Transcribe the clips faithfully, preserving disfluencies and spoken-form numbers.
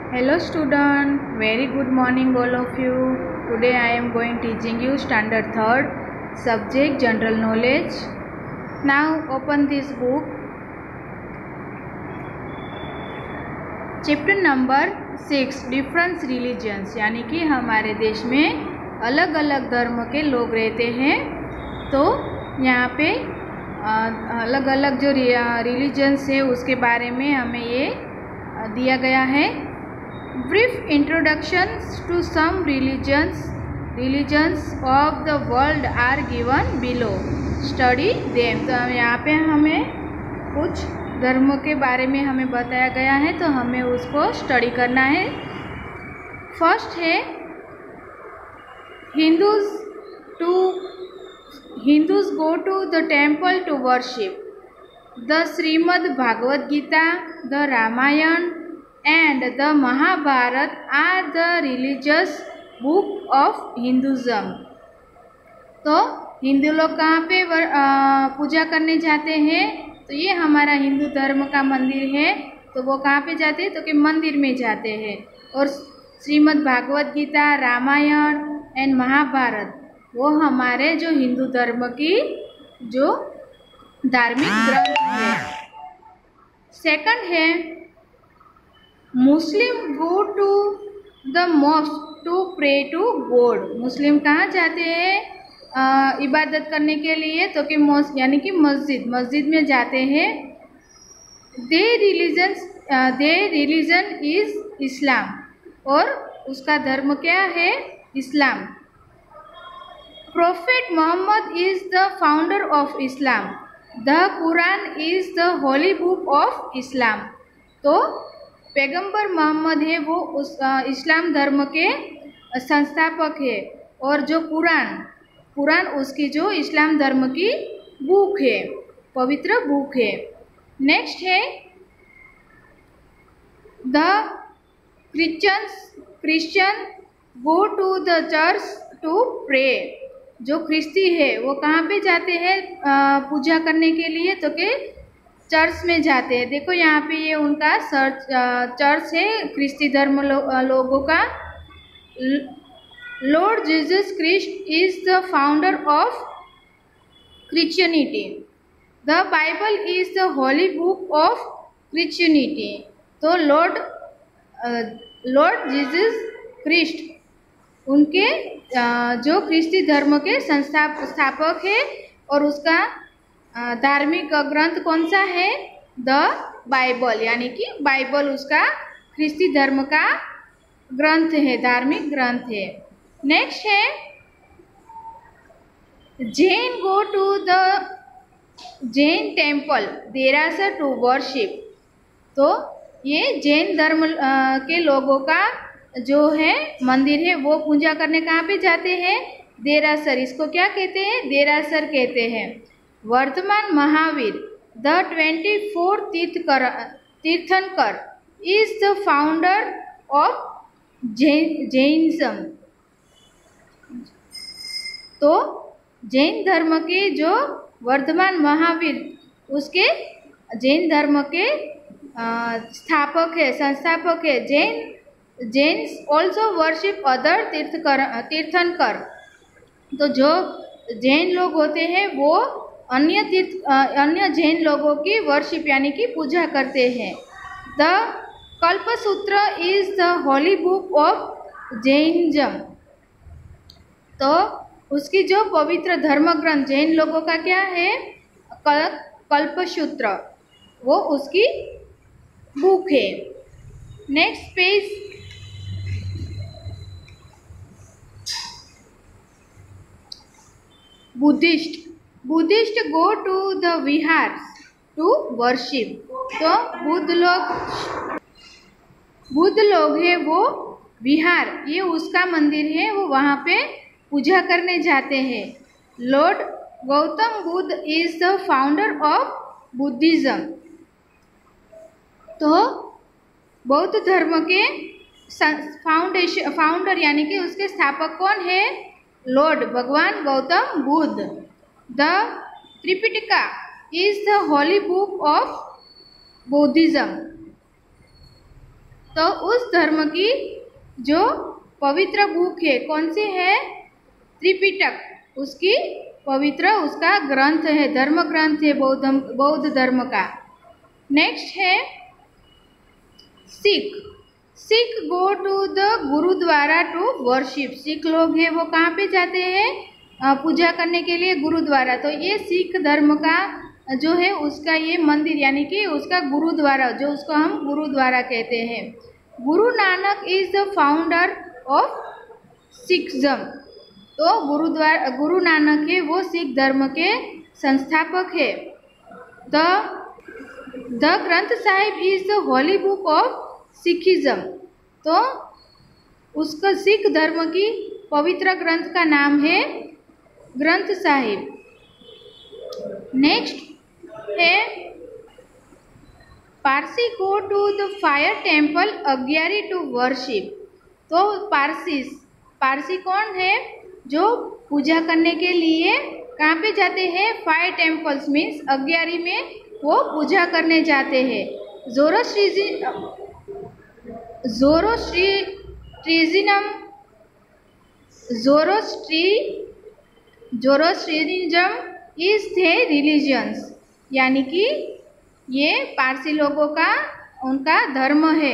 Hello student, very good morning all of you. Today I am going teaching you standard third subject general knowledge. Now open this book. Chapter number six difference religions, यानी कि हमारे देश में अलग अलग धर्म के लोग रहते हैं। तो यहाँ पे अलग अलग जो रिलीजन्स है उसके बारे में हमें ये दिया गया है। Brief introduction to some religions religions of the world are given below, study them. तो यहाँ पे हमें कुछ धर्म के बारे में हमें बताया गया है, तो हमें उसको स्टडी करना है। फर्स्ट है Hindus to Hindus go to the temple to worship the Shrimad Bhagavad Gita, the Ramayana and the Mahabharata are the religious book of Hinduism. तो हिंदू लोग कहाँ पे पूजा करने जाते हैं? तो ये हमारा हिंदू धर्म का मंदिर है, तो वो कहाँ पे जाते हैं? तो कि मंदिर में जाते हैं। और श्रीमद् भागवत गीता, रामायण एंड महाभारत वो हमारे जो हिंदू धर्म की जो धार्मिक ग्रंथ है। सेकंड है Muslim go to the mosque to pray to God. Muslim कहाँ जाते हैं आ, इबादत करने के लिए? तो कि मॉस्क यानी कि मस्जिद मस्जिद में जाते हैं। They religion they religion is Islam, और उसका धर्म क्या है? इस्लाम। Prophet Muhammad is the founder of Islam, the Quran is the holy book of Islam. तो पैगंबर मोहम्मद है वो उस इस्लाम धर्म के संस्थापक है, और जो कुरान कुरान उसकी जो इस्लाम धर्म की बुक है, पवित्र बुक है। नेक्स्ट है the Christians Christian go to the church to pray. जो ख्रिस्ती है वो कहाँ पे जाते हैं पूजा करने के लिए? तो कि चर्च में जाते हैं। देखो यहाँ पे ये उनका चर्च है ख्रिस्ती धर्म लो, लोगों का। Lord Jesus Christ is the founder of Christianity, the Bible is the holy book of Christianity. तो लॉर्ड लॉर्ड जीसस क्राइस्ट उनके जो ख्रिस्ती धर्म के संस्थापक है, और उसका धार्मिक ग्रंथ कौन सा है? द बाइबल, यानी कि बाइबल उसका ख्रिस्ती धर्म का ग्रंथ है, धार्मिक ग्रंथ है। नेक्स्ट है Jain go to the Jain temple derasar to worship. तो ये जैन धर्म के लोगों का जो है मंदिर है वो पूजा करने कहाँ पे जाते हैं? देरासर। इसको क्या कहते हैं? देरासर कहते हैं। Vardhaman Mahavir the twenty four tirthakar tirthankar is the founder of Jain Jainism. तो जैन धर्म के जो वर्धमान महावीर उसके जैन धर्म के स्थापक है, संस्थापक है। Jain Jains also worship other tirthakar tirthankar. तो जो जैन लोग होते हैं वो अन्य तीर्थ अन्य जैन लोगों की वर्शिप यानी कि पूजा करते हैं। The Kalpasutra is the holy book of Jainism. तो उसकी जो पवित्र धर्म ग्रंथ जैन लोगों का क्या है? कल्पसूत्र, वो उसकी बुक है। Next page Buddhist Buddhist go to the vihara to worship. तो बुद्ध लोग बुद्ध लोग है वो विहार, ये उसका मंदिर है, वो वहाँ पे पूजा करने जाते हैं। Lord Gautam Buddha is the founder of Buddhism. तो बौद्ध धर्म के फाउंडेशन फाउंडर यानी कि उसके स्थापक कौन है? लॉर्ड भगवान Gautam Buddha. The Tripitaka is the holy book of Buddhism. तो उस धर्म की जो पवित्र बुक है कौन सी है? त्रिपिटक, उसकी पवित्र उसका ग्रंथ है, धर्म ग्रंथ है बौद्ध बौद्ध धर्म का। नेक्स्ट है Sikh. Sikh go to the gurdwara to worship. Sikh लोग हैं वो कहाँ पे जाते हैं पूजा करने के लिए? गुरुद्वारा। तो ये सिख धर्म का जो है उसका ये मंदिर यानी कि उसका गुरुद्वारा, जो उसको हम गुरुद्वारा कहते हैं। Guru Nanak is the founder of Sikhism. तो गुरुद्वारा गुरु नानक है वो सिख धर्म के संस्थापक है। The the Granth Sahib is the holy book of Sikhism. तो उसका सिख धर्म की पवित्र ग्रंथ का नाम है ग्रंथ साहिब। नेक्स्ट है Parsi go to the fire temple agiyari to worship. तो पारसीस, पारसी कौन है? जो पूजा करने के लिए कहाँ पे जाते हैं? फायर टेम्पल्स मीन्स अग्यारी में वो पूजा करने जाते हैं। जोरोस्ट्रीजी जोरोस्ट्रीजिज्म जोरोस्ट्री जोरोस्ट्रीनिज्म इज थे रिलीजियंस, यानी कि ये पारसी लोगों का उनका धर्म है।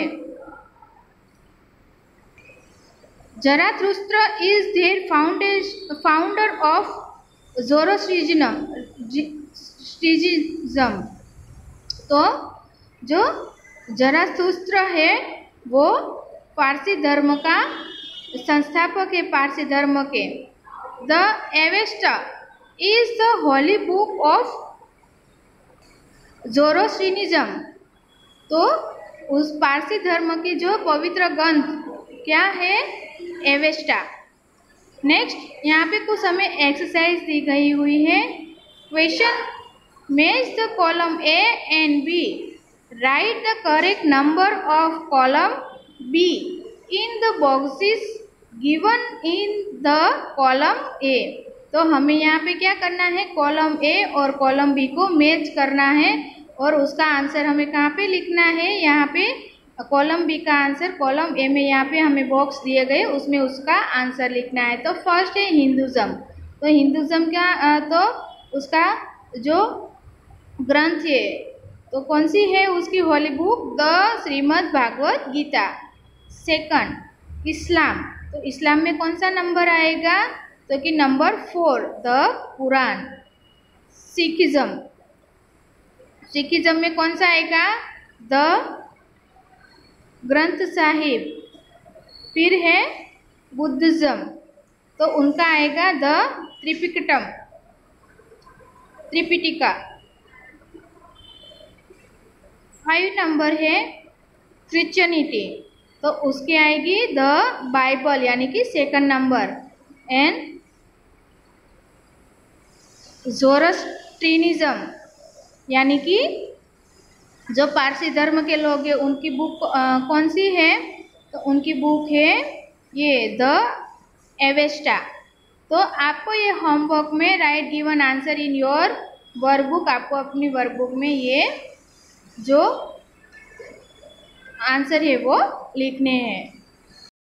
Zarathustra is their founder of Zoroastrianism. तो जो जराथुस्त्र है वो पारसी धर्म का संस्थापक है, पारसी धर्म के। The Avesta is the holy book of Zoroastrianism. तो उस पारसी धर्म की जो पवित्र ग्रंथ क्या है? एवेस्टा। नेक्स्ट यहाँ पे कुछ हमें एक्सरसाइज दी गई हुई है। Question, match the column A and B, write the correct number of column B in the boxes given in the column A. तो हमें यहाँ पे क्या करना है? कॉलम ए और कॉलम बी को मैच करना है और उसका आंसर हमें कहाँ पे लिखना है? यहाँ पे कॉलम बी का आंसर कॉलम ए में यहाँ पे हमें बॉक्स दिए गए उसमें उसका आंसर लिखना है। तो फर्स्ट है हिंदुज़म। तो हिंदुज़म का तो उसका जो ग्रंथ है तो कौन सी है उसकी holy book? The Shrimad Bhagavad Gita. Second Islam. तो इस्लाम में कौन सा नंबर आएगा? तो कि number four, the Quran. Sikhism, Sikhism में कौन सा आएगा? द ग्रंथ साहिब। फिर है बुद्धिज्म, तो उनका आएगा the Tripitakam, Tripitaka. Five number है क्रिश्चियनिटी, तो उसकी आएगी द बाइबल यानी कि सेकंड नंबर। एंड जोरोस्ट्रीनिज्म यानी कि जो पारसी धर्म के लोग हैं उनकी बुक आ, कौन सी है? तो उनकी बुक है ये द एवेस्टा। तो आपको ये होमवर्क में write given answer in your workbook, आपको अपनी वर्कबुक में ये जो आंसर है वो लिखने हैं।